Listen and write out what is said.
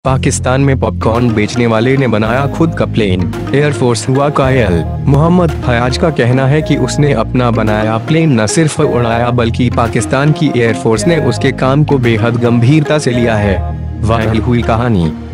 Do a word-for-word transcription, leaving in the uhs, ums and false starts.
पाकिस्तान में पॉपकॉर्न बेचने वाले ने बनाया खुद का प्लेन, एयरफोर्स हुआ कायल। मोहम्मद फयाज का कहना है कि उसने अपना बनाया प्लेन न सिर्फ उड़ाया बल्कि पाकिस्तान की एयरफोर्स ने उसके काम को बेहद गंभीरता से लिया है। वायरल हुई कहानी।